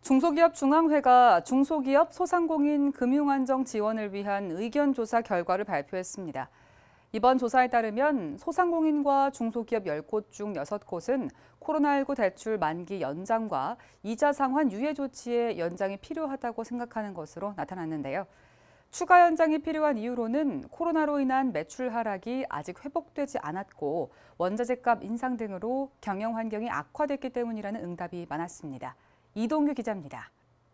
중소기업 중앙회가 중소기업 소상공인 금융안정 지원을 위한 의견조사 결과를 발표했습니다. 이번 조사에 따르면 소상공인과 중소기업 10곳 중 6곳은 코로나19 대출 만기 연장과 이자 상환 유예 조치의 연장이 필요하다고 생각하는 것으로 나타났는데요. 추가 연장이 필요한 이유로는 코로나로 인한 매출 하락이 아직 회복되지 않았고 원자재값 인상 등으로 경영 환경이 악화됐기 때문이라는 응답이 많았습니다. 이동규 기자입니다.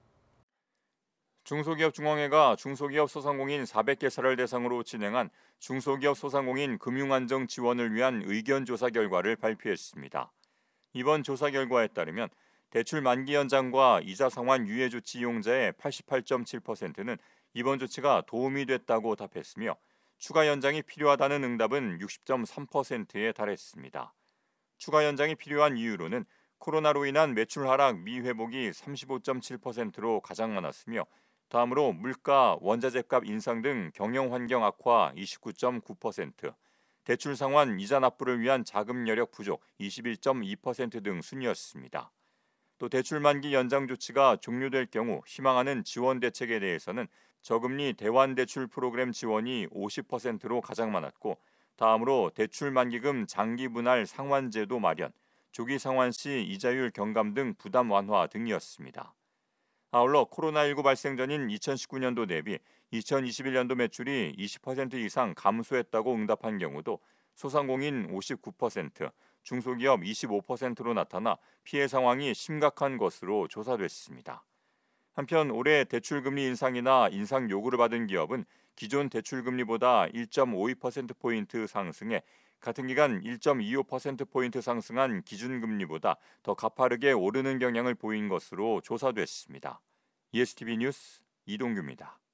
중소기업 중앙회가 중소기업 소상공인 400개사를 대상으로 진행한 중소기업 소상공인 금융안정 지원을 위한 의견조사 결과를 발표했습니다. 이번 조사 결과에 따르면 대출 만기 연장과 이자 상환 유예 조치 이용자의 88.7%는 이번 조치가 도움이 됐다고 답했으며 추가 연장이 필요하다는 응답은 60.3%에 달했습니다. 추가 연장이 필요한 이유로는 코로나로 인한 매출 하락 미회복이 35.7%로 가장 많았으며 다음으로 물가, 원자재값 인상 등 경영 환경 악화 29.9%, 대출 상환 이자 납부를 위한 자금 여력 부족 21.2% 등 순이었습니다. 또 대출 만기 연장 조치가 종료될 경우 희망하는 지원 대책에 대해서는 저금리 대환 대출 프로그램 지원이 50%로 가장 많았고 다음으로 대출 만기금 장기 분할 상환 제도 마련, 조기 상환 시 이자율 경감 등 부담 완화 등이었습니다. 아울러 코로나19 발생 전인 2019년도 대비 2021년도 매출이 20% 이상 감소했다고 응답한 경우도 소상공인 59%, 중소기업 25%로 나타나 피해 상황이 심각한 것으로 조사됐습니다. 한편 올해 대출금리 인상이나 인상 요구를 받은 기업은 기존 대출금리보다 1.52%포인트 상승해 같은 기간 1.25%포인트 상승한 기준금리보다 더 가파르게 오르는 경향을 보인 것으로 조사됐습니다. ESTV 뉴스 이동규입니다.